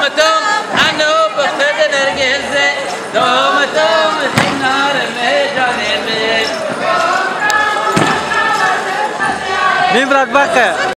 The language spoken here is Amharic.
دومتم عنو بخد نرجزة دومتم النار ميجان الميج مين براك بقى